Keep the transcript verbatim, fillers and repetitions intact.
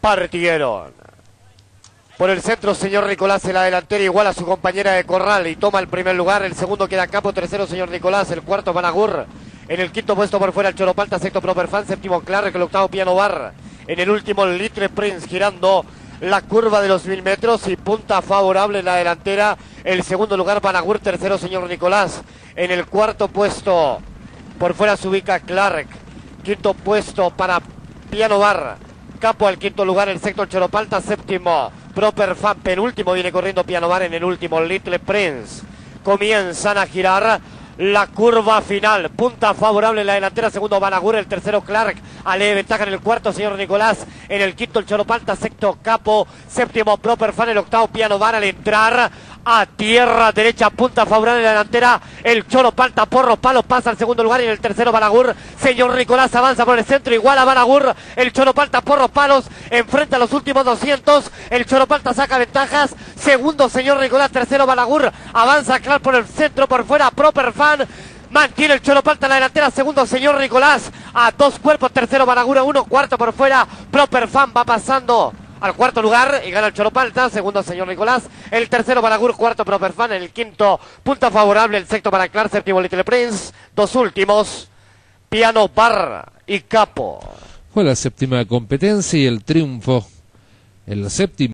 partieron. Por el centro, señor Nicolás en la delantera, igual a su compañera de corral y toma el primer lugar. El segundo queda Capo, tercero, señor Nicolás. El cuarto, Banagur. En el quinto puesto por fuera, el Choropalta, sexto, Proper Fan. Séptimo, Clark. El octavo, Piano Bar. En el último, el Little Prince, girando la curva de los mil metros y punta favorable en la delantera. El segundo lugar, Banagur. Tercero, señor Nicolás. En el cuarto puesto, por fuera se ubica Clark. Quinto puesto para Piano Bar. Capo al quinto lugar, el sexto, el Choropalta. Séptimo, Proper Fan. Penúltimo viene corriendo Piano Bar. En el último, Little Prince. Comienzan a girar la curva final. Punta favorable en la delantera. Segundo, Banagur. El tercero, Clark. Ale ventaja en el cuarto, señor Nicolás. En el quinto, el Choropalta. Sexto, Capo. Séptimo, Proper Fan. El octavo, Piano Bar. Al entrar a tierra derecha, punta favorable en la delantera, el Choropalta, Porros, Palos, pasa al segundo lugar. Y en el tercero, Banagur. Señor Nicolás avanza por el centro, igual a Banagur. El Choropalta, Porros, Palos, enfrenta a los últimos doscientos. El Choropalta saca ventajas. Segundo, señor Nicolás. Tercero, Banagur. Avanza Clark por el centro, por fuera, Proper Fan. Mantiene el Choropalta en la delantera. Segundo, señor Nicolás. A dos cuerpos. Tercero, Banagur a uno. Cuarto por fuera, Proper Fan va pasando al cuarto lugar y gana el Choropalta. Segundo, señor Nicolás. El tercero, Banagur. Cuarto, Proper Fan. El quinto, punta favorable. El sexto para Clark. Séptimo, Little Prince. Dos últimos, Piano Bar y Capo. Fue la séptima competencia y el triunfo, el séptimo.